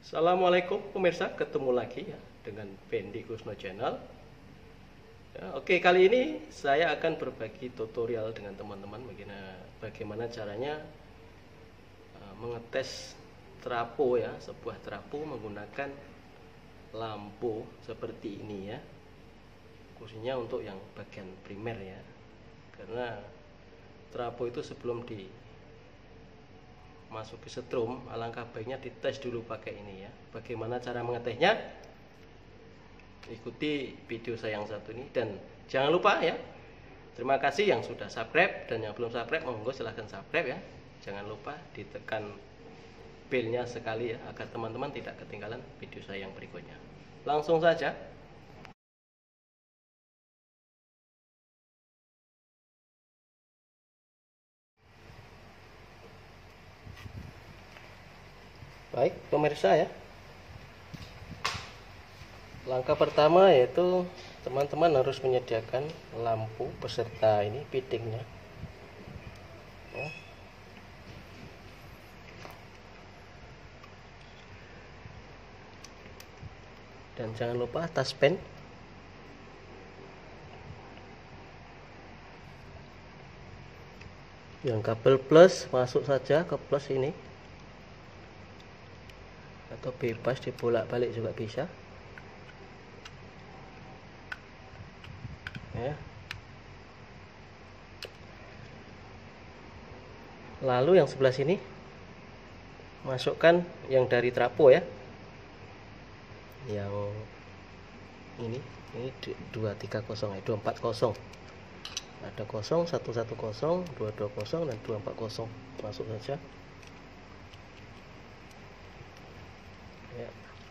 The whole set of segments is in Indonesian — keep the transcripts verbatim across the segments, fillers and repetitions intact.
Assalamualaikum pemirsa, ketemu lagi ya dengan Fendi Kusno Channel. Ya, oke, kali ini saya akan berbagi tutorial dengan teman-teman bagaimana, bagaimana caranya uh, mengetes trafo ya, sebuah trafo menggunakan lampu seperti ini ya, khususnya untuk yang bagian primer ya, karena trafo itu sebelum di masuk ke setrum, alangkah baiknya dites dulu pakai ini ya. Bagaimana cara mengetesnya? Ikuti video saya yang satu ini, dan jangan lupa ya, terima kasih yang sudah subscribe, dan yang belum subscribe monggo silahkan subscribe ya. Jangan lupa ditekan belnya sekali ya, agar teman-teman tidak ketinggalan video saya yang berikutnya. Langsung saja. Baik pemirsa ya, langkah pertama yaitu teman-teman harus menyediakan lampu beserta ini fittingnya ya. Dan jangan lupa taspen. Yang kabel plus masuk saja ke plus ini, atau bebas dibolak-balik juga bisa ya. Lalu yang sebelah sini masukkan yang dari trafo ya, yang ini ini dua tiga nol ya, dua empat nol, ada kosong, satu satu nol, dua dua nol, dan dua empat nol. Masuk saja ya.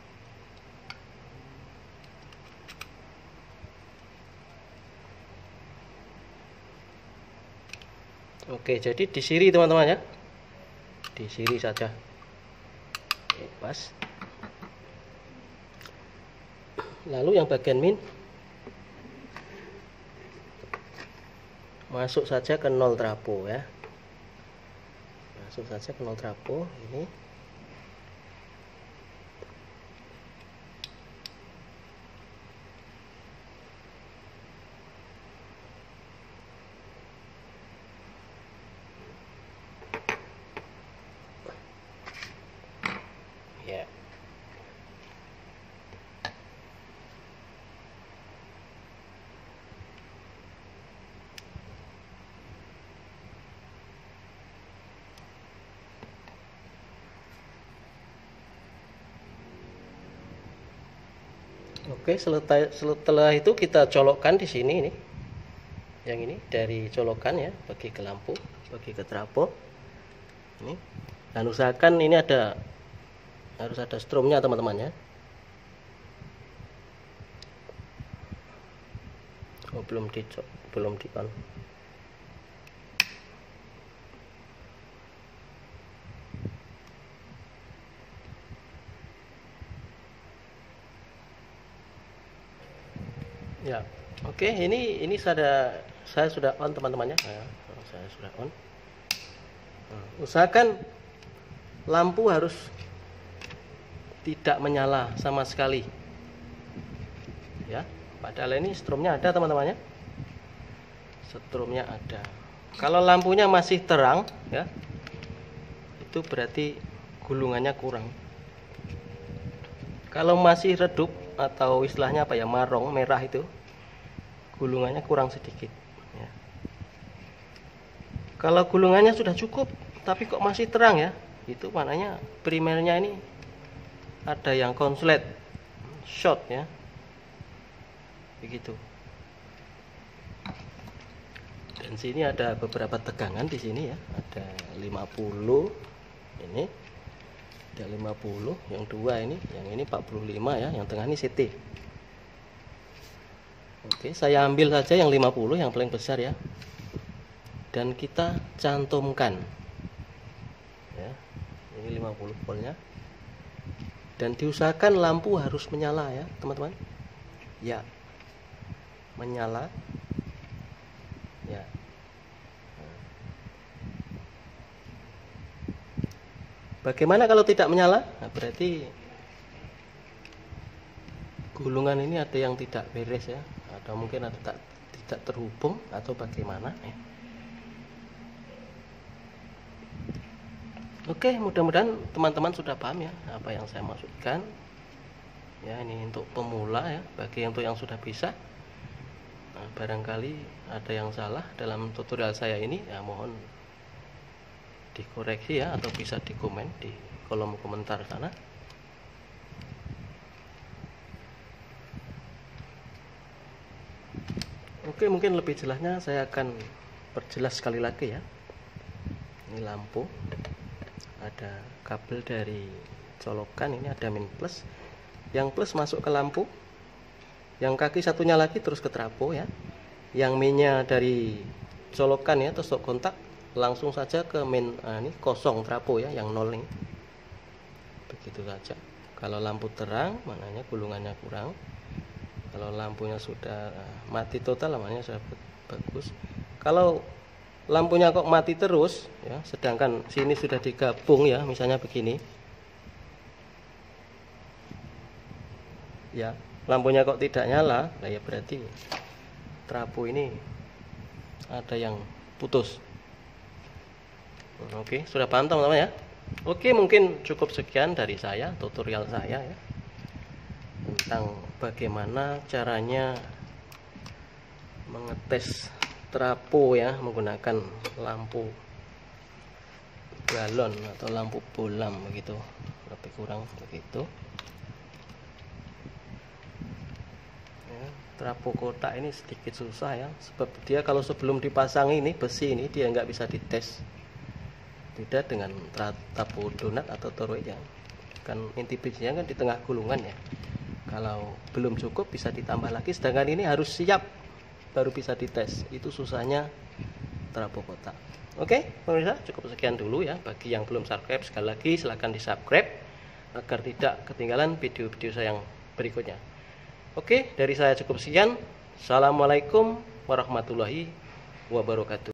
Oke, jadi disiri teman-teman ya, disiri saja. Oke, pas. Lalu yang bagian min masuk saja ke nol trafo ya, masuk saja ke nol trafo ini. Ya. Oke, setelah, setelah itu kita colokkan di sini ini. Yang ini dari colokan ya, bagi ke lampu, bagi ke trafo. Ini. Dan usahakan ini ada harus ada strumnya teman-teman ya. Oh, belum di belum di on. Ya, oke, ini ini saya saya sudah on teman-temannya. Nah, saya sudah on. Nah, usahakan lampu harus tidak menyala sama sekali ya, padahal ini strumnya ada teman-temannya, strumnya ada. Kalau lampunya masih terang ya, itu berarti gulungannya kurang. Kalau masih redup atau istilahnya apa ya, marong merah, itu gulungannya kurang sedikit ya. Kalau gulungannya sudah cukup tapi kok masih terang ya, itu maknanya primernya ini ada yang konslet short ya, begitu. Dan sini ada beberapa tegangan di sini ya, ada lima puluh ini, ada lima puluh, yang dua ini, yang ini empat puluh lima ya, yang tengah ini C T. Oke, saya ambil saja yang lima puluh, yang paling besar ya, dan kita cantumkan ya, ini lima puluh voltnya. Dan diusahakan lampu harus menyala ya teman-teman ya, menyala ya. Bagaimana kalau tidak menyala? Nah, berarti gulungan ini ada yang tidak beres ya, atau mungkin ada tak, tidak terhubung atau bagaimana ya. Oke, mudah-mudahan teman-teman sudah paham ya apa yang saya maksudkan ya. Ini untuk pemula ya, bagi untuk yang sudah bisa, nah, barangkali ada yang salah dalam tutorial saya ini ya, mohon dikoreksi ya, atau bisa dikomen di kolom komentar sana. Oke, mungkin lebih jelasnya saya akan perjelas sekali lagi ya. Ini lampu, ada kabel dari colokan, ini ada min plus, yang plus masuk ke lampu, yang kaki satunya lagi terus ke trafo ya, yang minnya dari colokan ya, terus kontak langsung saja ke main. Nah, ini kosong trafo ya, yang nol ini, begitu saja. Kalau lampu terang maknanya gulungannya kurang, kalau lampunya sudah mati total namanya sudah bagus. Kalau lampunya kok mati terus ya, sedangkan sini sudah digabung ya, misalnya begini ya, lampunya kok tidak nyala, nah ya berarti trafo ini ada yang putus. Oke, sudah paham teman-teman ya. Oke, mungkin cukup sekian dari saya, tutorial saya ya, tentang bagaimana caranya mengetes trafo ya menggunakan lampu galon atau lampu bolam begitu, lebih kurang begitu ya. Trafo kotak ini sedikit susah ya, sebab dia kalau sebelum dipasang ini besi ini dia nggak bisa dites, beda dengan trafo donat atau toroid yang kan inti bijinya kan di tengah gulungan ya. Kalau belum cukup bisa ditambah lagi, sedangkan ini harus siap baru bisa dites. Itu susahnya trafo kotak. Oke pemirsa, cukup sekian dulu ya. Bagi yang belum subscribe, sekali lagi silahkan di subscribe agar tidak ketinggalan video-video saya yang berikutnya. Oke, dari saya cukup sekian. Assalamualaikum warahmatullahi wabarakatuh.